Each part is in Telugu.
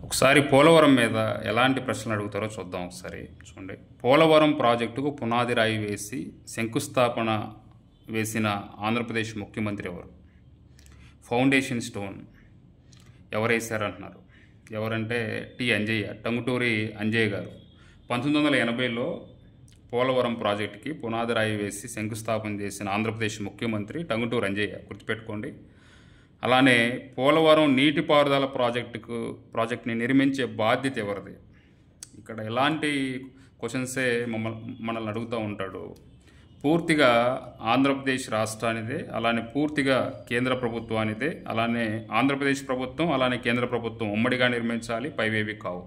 ఒకసారి పోలవరం మీద ఎలాంటి ప్రశ్నలు అడుగుతారో చూద్దాం. ఒకసారి చూడండి. పోలవరం ప్రాజెక్టుకు పునాది రాయి వేసి శంకుస్థాపన వేసిన ఆంధ్రప్రదేశ్ ముఖ్యమంత్రి ఎవరు? Foundation stone ఎవరేశారంటున్నారు. ఎవరంటే అంజయ్య, టంగుటూరి అంజయ్య గారు 1980లో పోలవరం ప్రాజెక్టుకి పునాది రాయి వేసి శంకుస్థాపన చేసిన ఆంధ్రప్రదేశ్ ముఖ్యమంత్రి టంగుటూరి అంజయ్య, గుర్తుపెట్టుకోండి. అలానే పోలవరం నీటిపారుదల ప్రాజెక్ట్ని నిర్మించే బాధ్యత ఎవరిది? ఇక్కడ ఎలాంటి క్వశ్చన్సే మనల్ని అడుగుతూ ఉంటాడు. పూర్తిగా ఆంధ్రప్రదేశ్ రాష్ట్రానిదే, అలానే పూర్తిగా కేంద్ర ప్రభుత్వానిదే. అలానే ఆంధ్రప్రదేశ్ ప్రభుత్వం అలానే కేంద్ర ప్రభుత్వం ఉమ్మడిగా నిర్మించాలి, పైవేవి కావు.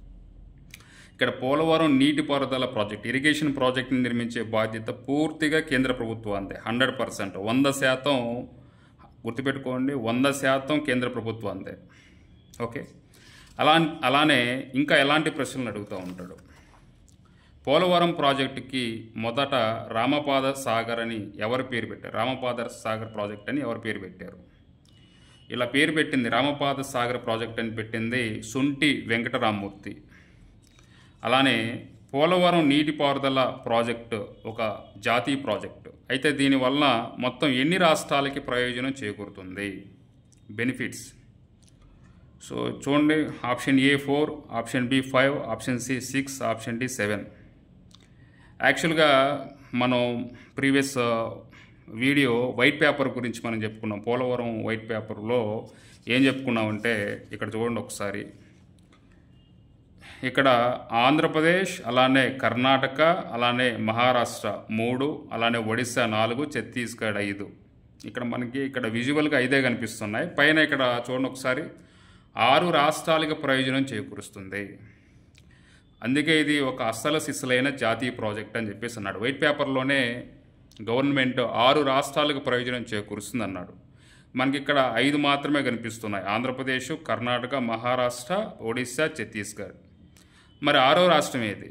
ఇక్కడ పోలవరం నీటిపారుదల ప్రాజెక్ట్, ఇరిగేషన్ ప్రాజెక్ట్ని నిర్మించే బాధ్యత పూర్తిగా కేంద్ర ప్రభుత్వానిదే. 100%, 100% గుర్తుపెట్టుకోండి, 100% కేంద్ర ప్రభుత్వానిదే. ఓకే. అలానే ఇంకా ఎలాంటి ప్రశ్నలు అడుగుతూ ఉంటాడు. పోలవరం ప్రాజెక్టుకి మొదట రామపాద సాగర్ అని ఎవరు పేరు పెట్టారు? రామపాద సాగర్ ప్రాజెక్ట్ అని ఎవరు పేరు పెట్టారు? ఇలా పేరు పెట్టింది, రామపాద సాగర్ ప్రాజెక్ట్ అని పెట్టింది సుంటి వెంకటరామమూర్తి. అలానే పోలవరం నీటిపారుదల ప్రాజెక్టు ఒక జాతీయ ప్రాజెక్టు అయితే దీనివల్ల మొత్తం ఎన్ని రాష్ట్రాలకి ప్రయోజనం చేకూరుతుంది? బెనిఫిట్స్. సో చూడండి, option A 4, option B 5, option C 6, option D 7. యాక్చువల్గా మనం ప్రీవియస్ వీడియో వైట్ పేపర్ గురించి మనం చెప్పుకున్నాం. పోలవరం వైట్ పేపర్లో ఏం చెప్పుకున్నామంటే ఇక్కడ చూడండి ఒకసారి. ఇక్కడ ఆంధ్రప్రదేశ్, అలానే కర్ణాటక, అలానే మహారాష్ట్ర 3, అలానే ఒడిశా 4, ఛత్తీస్గఢ్ 5. ఇక్కడ మనకి ఇక్కడ విజువల్గా 5 కనిపిస్తున్నాయి. పైన ఇక్కడ చూడండి ఒకసారి, 6 రాష్ట్రాలకు ప్రయోజనం చేకూరుస్తుంది. అందుకే ఇది ఒక అస్సలు సిస్సలైన జాతీయ ప్రాజెక్ట్ అని చెప్పేసి అన్నాడు. వైట్ పేపర్లోనే గవర్నమెంట్ 6 రాష్ట్రాలకు ప్రయోజనం చేకూరుస్తుంది అన్నాడు. మనకి ఇక్కడ 5 మాత్రమే కనిపిస్తున్నాయి: ఆంధ్రప్రదేశ్, కర్ణాటక, మహారాష్ట్ర, ఒడిశా, ఛత్తీస్గఢ్. మరి 6వ రాష్ట్రం ఏది?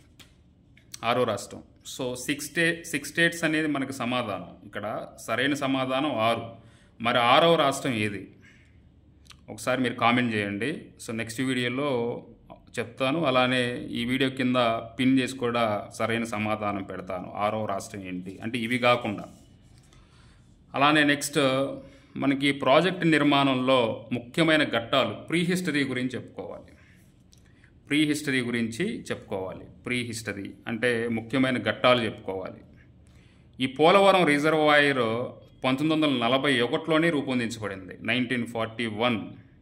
6వ రాష్ట్రం. సో 6 స్టేట్స్ అనేది మనకి సమాధానం. ఇక్కడ సరైన సమాధానం 6. మరి 6వ రాష్ట్రం ఏది? ఒకసారి మీరు కామెంట్ చేయండి. సో నెక్స్ట్ వీడియోలో చెప్తాను. అలానే ఈ వీడియో కింద పిన్ చేసి కూడా సరైన సమాధానం పెడతాను. 6వ రాష్ట్రం ఏంటి అంటే ఇవి కాకుండా. అలానే నెక్స్ట్ మనకి ప్రాజెక్ట్ నిర్మాణంలో ముఖ్యమైన ఘట్టాలు, ప్రీ హిస్టరీ గురించి చెప్పుకోవాలి. ప్రీ హిస్టరీ అంటే ముఖ్యమైన ఘట్టాలు చెప్పుకోవాలి. ఈ పోలవరం రిజర్వాయర్ 1941లోనే రూపొందించబడింది. 1941.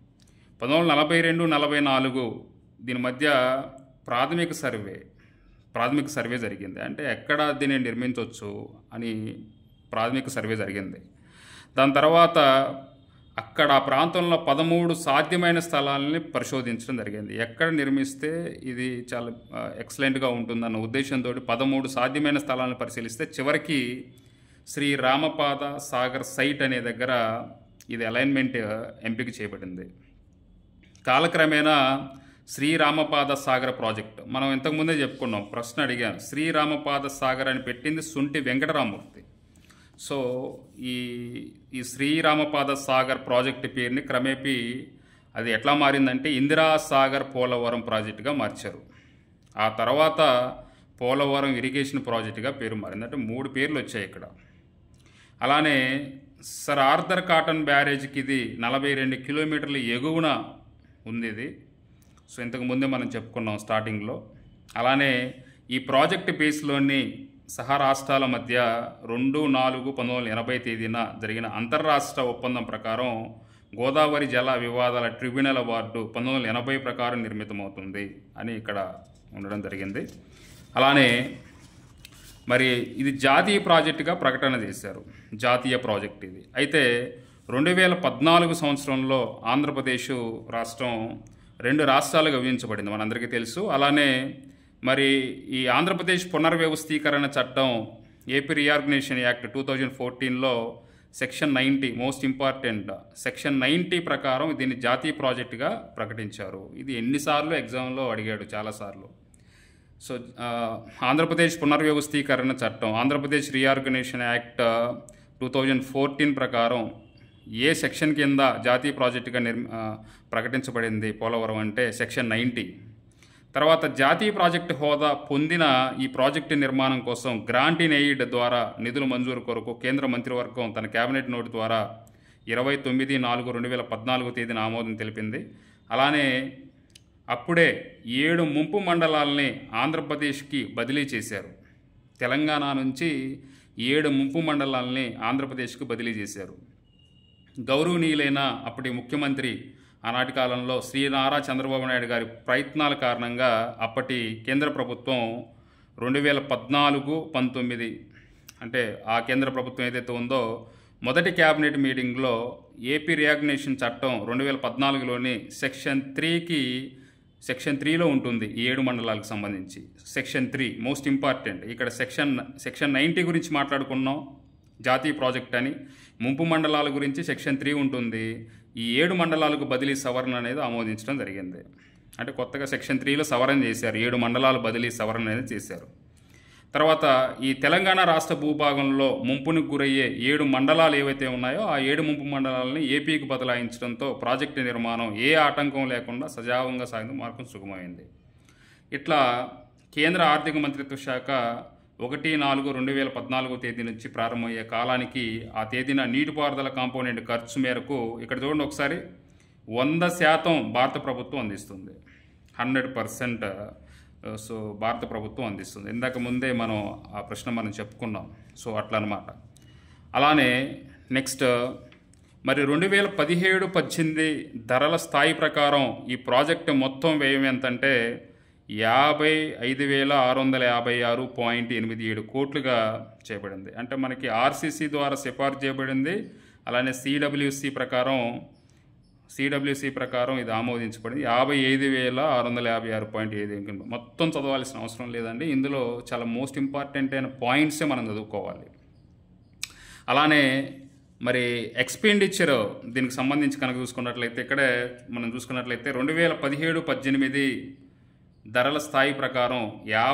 1942-44 దీని మధ్య ప్రాథమిక సర్వే జరిగింది. అంటే ఎక్కడ దీన్ని నిర్మించవచ్చు అని ప్రాథమిక సర్వే జరిగింది. దాని తర్వాత అక్కడ ఆ ప్రాంతంలో 13 సాధ్యమైన స్థలాలని పరిశోధించడం జరిగింది. ఎక్కడ నిర్మిస్తే ఇది చాలా ఎక్సలెంట్గా ఉంటుందన్న ఉద్దేశంతో 13 సాధ్యమైన స్థలాలను పరిశీలిస్తే చివరికి శ్రీ రామపాద సాగర్ సైట్ అనే దగ్గర ఇది అలైన్మెంట్ ఎంపిక చేయబడింది. కాలక్రమేణా శ్రీరామపాద సాగర్ ప్రాజెక్టు మనం ఇంతకుముందే చెప్పుకున్నాం, ప్రశ్న అడిగాను. శ్రీరామపాద సాగర్ అని పెట్టింది సుంటి వెంకటరామమూర్తి. సో ఈ శ్రీరామపాద సాగర్ ప్రాజెక్టు పేరుని క్రమేపీ అది ఎట్లా మారిందంటే ఇందిరా సాగర్ పోలవరం ప్రాజెక్టుగా మార్చారు. ఆ తర్వాత పోలవరం ఇరిగేషన్ ప్రాజెక్టుగా పేరు మారింది. అంటే 3 పేర్లు వచ్చాయి ఇక్కడ. అలానే సర్ ఆర్థర్ కాటన్ బ్యారేజ్కి ఇది 42 కిలోమీటర్ల ఎగువన ఉంది ఇది. సో ఇంతకుముందే మనం చెప్పుకున్నాం స్టార్టింగ్లో. అలానే ఈ ప్రాజెక్టు బేస్లోని సహా రాష్ట్రాల మధ్య 2/4/1980 తేదీన జరిగిన అంతర్రాష్ట్ర ఒప్పందం ప్రకారం గోదావరి జల వివాదాల ట్రిబ్యునల్ అవార్డు 1980 ప్రకారం నిర్మితమవుతుంది అని ఇక్కడ ఉండడం జరిగింది. అలానే మరి ఇది జాతీయ ప్రాజెక్టుగా ప్రకటన చేశారు. జాతీయ ప్రాజెక్ట్ ఇది. అయితే 2014 సంవత్సరంలో ఆంధ్రప్రదేశ్ రాష్ట్రం 2 రాష్ట్రాలుగా విభజించబడింది, మనందరికీ తెలుసు. అలానే మరి ఈ ఆంధ్రప్రదేశ్ పునర్వ్యవస్థీకరణ చట్టం, AP reorganisation act 2014లో section 90, most important section 90 ప్రకారం దీన్ని జాతీయ ప్రాజెక్టుగా ప్రకటించారు. ఇది ఎన్నిసార్లు ఎగ్జామ్లో అడిగాడు, చాలాసార్లు. సో ఆంధ్రప్రదేశ్ పునర్వ్యవస్థీకరణ చట్టం, ఆంధ్రప్రదేశ్ రీఆర్గనైజేషన్ యాక్ట్ 2014 ప్రకారం ఏ సెక్షన్ కింద జాతీయ ప్రాజెక్టుగా ప్రకటించబడింది పోలవరం అంటే సెక్షన్ 90. తర్వాత జాతీయ ప్రాజెక్టు హోదా పొందిన ఈ ప్రాజెక్టు నిర్మాణం కోసం గ్రాంట్ ఇన్ ఎయిడ్ ద్వారా నిధుల మంజూరు కొరకు కేంద్ర మంత్రివర్గం తన కేబినెట్ నోటు ద్వారా 29/4/2014 తేదీన ఆమోదం తెలిపింది. అలానే అప్పుడే 7 ముంపు మండలాలని ఆంధ్రప్రదేశ్కి బదిలీ చేశారు. తెలంగాణ నుంచి 7 ముంపు మండలాలని ఆంధ్రప్రదేశ్కి బదిలీ చేశారు. గౌరవనీయులైన అప్పటి ముఖ్యమంత్రి ఆనాటి కాలంలో శ్రీ నారా చంద్రబాబు నాయుడు గారి ప్రయత్నాల కారణంగా అప్పటి కేంద్ర ప్రభుత్వం 2014-19 అంటే ఆ కేంద్ర ప్రభుత్వం ఏదైతే ఉందో మొదటి క్యాబినెట్ మీటింగ్లో ఏపీ రియాగ్నేషన్ చట్టం 2014లోని సెక్షన్ 3లో ఉంటుంది ఈ 7 మండలాలకు సంబంధించి. Section 3 most important. ఇక్కడ సెక్షన్ 90 గురించి మాట్లాడుకున్నాం జాతీయ ప్రాజెక్ట్ అని. ముంపు మండలాల గురించి సెక్షన్ 3 ఉంటుంది. ఈ 7 మండలాలకు బదిలీ సవరణ అనేది ఆమోదించడం జరిగింది. అంటే కొత్తగా సెక్షన్ 3లో సవరణ చేశారు, 7 మండలాల బదిలీ సవరణ అనేది చేశారు. తర్వాత ఈ తెలంగాణ రాష్ట్ర భూభాగంలో ముంపునికి గురయ్యే 7 మండలాలు ఏవైతే ఉన్నాయో ఆ 7 ముంపు మండలాలని ఏపీకి బదలాయించడంతో ప్రాజెక్టు నిర్మాణం ఏ ఆటంకం లేకుండా సజావుగా సాగిన మార్గం సుగమైంది. ఇట్లా కేంద్ర ఆర్థిక మంత్రిత్వ శాఖ 1/4/2014 తేదీ నుంచి ప్రారంభమయ్యే కాలానికి ఆ తేదీన నీటిపారుదల కాంపోనెంట్ ఖర్చు మేరకు ఇక్కడ చూడండి ఒకసారి 100% భారత ప్రభుత్వం అందిస్తుంది. 100% సో భారత ప్రభుత్వం అందిస్తుంది. ఇందాక ముందే మనం ఆ ప్రశ్న మనం చెప్పుకున్నాం. సో అట్లా అనమాట. అలానే నెక్స్ట్ మరి 2017-18 ధరల స్థాయి ప్రకారం ఈ ప్రాజెక్టు మొత్తం వ్యయం ఎంతంటే 55,656.87 కోట్లుగా చేయబడింది. అంటే మనకి ఆర్సీసీ ద్వారా సిఫార్సు చేయబడింది. అలానే సిడబ్ల్యూసి ప్రకారం ఇది ఆమోదించబడింది 55,656.7. మొత్తం చదవాల్సిన అవసరం లేదండి. ఇందులో చాలా మోస్ట్ ఇంపార్టెంట్ అయిన పాయింట్సే మనం చదువుకోవాలి. అలానే మరి ఎక్స్పెండిచర్ దీనికి సంబంధించి కనుక చూసుకున్నట్లయితే ఇక్కడే మనం చూసుకున్నట్లయితే 2017-18 ధరల స్థాయి ప్రకారం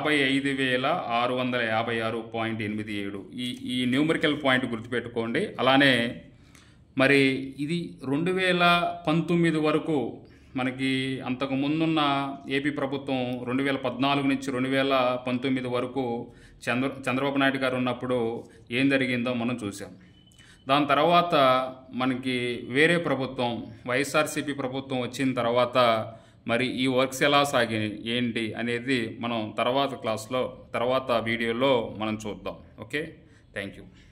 55,656.87. ఈ న్యూమరికల్ పాయింట్ గుర్తుపెట్టుకోండి. అలానే మరి ఇది 2019 వరకు మనకి అంతకు ముందున్న ఏపీ ప్రభుత్వం 2014 నుంచి 2019 వరకు చంద్రబాబు నాయుడు గారు ఉన్నప్పుడు ఏం జరిగిందో మనం చూసాం. దాని తర్వాత మనకి వేరే ప్రభుత్వం వైఎస్ఆర్సీపీ ప్రభుత్వం వచ్చిన తర్వాత మరి ఈ వర్క్స్ ఎలా సాగినాయి ఏంటి అనేది మనం తర్వాత వీడియోలో మనం చూద్దాం. Okay, thank you.